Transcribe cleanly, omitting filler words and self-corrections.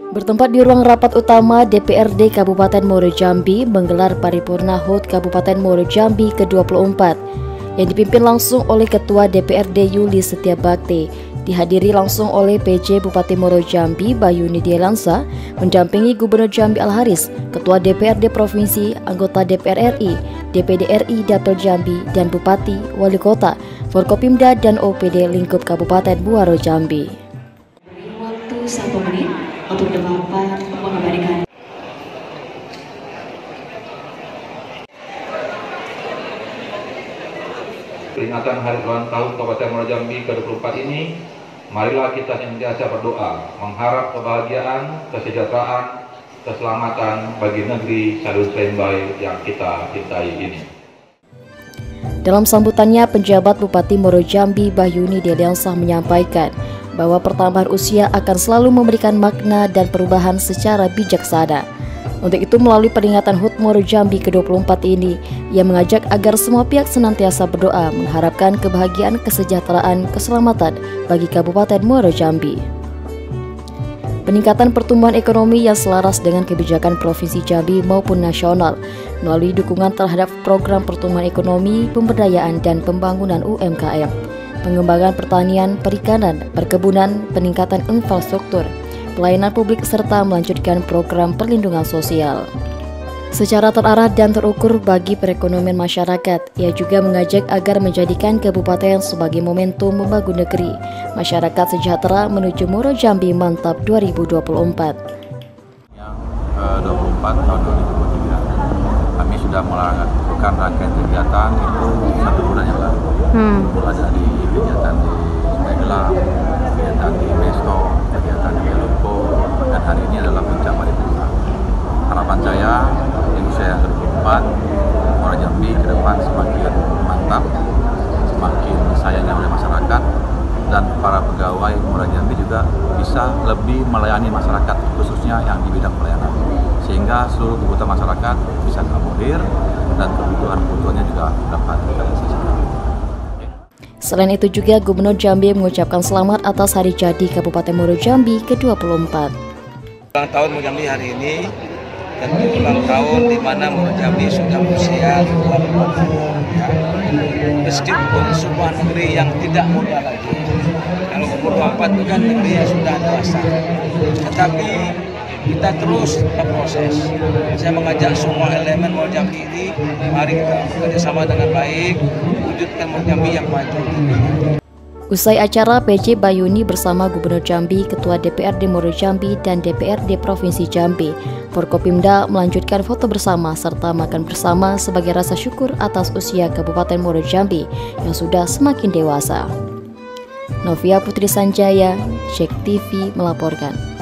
Bertempat di ruang rapat utama DPRD Kabupaten Muaro Jambi menggelar paripurna HUT Kabupaten Muaro Jambi ke-24 yang dipimpin langsung oleh Ketua DPRD Yuli Setiabakti, dihadiri langsung oleh PJ Bupati Muaro Jambi Bayuni Dielansa, mendampingi Gubernur Jambi Al-Haris, Ketua DPRD Provinsi, anggota DPR RI, DPD RI Dapil Jambi, dan Bupati, Wali Kota, Forkopimda, dan OPD Lingkup Kabupaten Muaro Jambi. Waktu 1 menit untuk dapat mengabadikan. Peringatan Hari Ulang Tahun Kabupaten Muaro Jambi ke-24 ini, marilah kita senantiasa berdoa, mengharap kebahagiaan, kesejahteraan, keselamatan bagi negeri Sadun Slembai yang kita cintai ini. Dalam sambutannya, penjabat Bupati Muaro Jambi Bayuni Dielansa menyampaikan bahwa pertambahan usia akan selalu memberikan makna dan perubahan secara bijaksana. Untuk itu, melalui peringatan HUT Muaro Jambi ke-24 ini, ia mengajak agar semua pihak senantiasa berdoa mengharapkan kebahagiaan, kesejahteraan, keselamatan bagi Kabupaten Muaro Jambi. Peningkatan pertumbuhan ekonomi yang selaras dengan kebijakan Provinsi Jambi maupun nasional melalui dukungan terhadap program pertumbuhan ekonomi, pemberdayaan, dan pembangunan UMKM, pengembangan pertanian, perikanan, perkebunan, peningkatan infrastruktur, pelayanan publik, serta melanjutkan program perlindungan sosial secara terarah dan terukur bagi perekonomian masyarakat. Ia juga mengajak agar menjadikan kabupaten sebagai momentum membangun negeri masyarakat sejahtera menuju Muaro Jambi Mantap 2024. Yang ke-24 tahun 2023, kami sudah melakukan rangkaian kegiatan itu 1 bulan yang lalu. Ada di kegiatan di Magelang, kegiatan di Mesto, kegiatan di Lupo, dan hari ini adalah puncak paripurna. Harapan saya, Indonesia yang ke-24, Muaro Jambi ke depan semakin mantap, semakin disayangnya oleh masyarakat, dan para pegawai Muaro Jambi juga bisa lebih melayani masyarakat, khususnya yang di bidang pelayanan, sehingga seluruh kebutuhan masyarakat bisa terakomodir dan kebutuhan-kebutuhannya juga dapat direalisasikan. Selain itu juga Gubernur Jambi mengucapkan selamat atas hari jadi Kabupaten Muaro Jambi ke-24. Ulang tahun Muaro Jambi hari ini tentu ulang tahun di mana Muaro Jambi sudah berusia 24 tahun. Meskipun sebuah negeri yang tidak muda lagi. Kalau umur 24 itu kan negeri yang sudah dewasa. Tetapi kita terus berproses. Saya mengajak semua elemen Muaro Jambi ini, mari kita bekerjasama dengan baik, wujudkan Muaro Jambi yang maju. Usai acara, PJ Bayuni bersama Gubernur Jambi, Ketua DPRD Muaro Jambi, dan DPRD Provinsi Jambi, Forkopimda melanjutkan foto bersama serta makan bersama sebagai rasa syukur atas usia Kabupaten Muaro Jambi yang sudah semakin dewasa. Novia Putri Sanjaya, Cek TV melaporkan.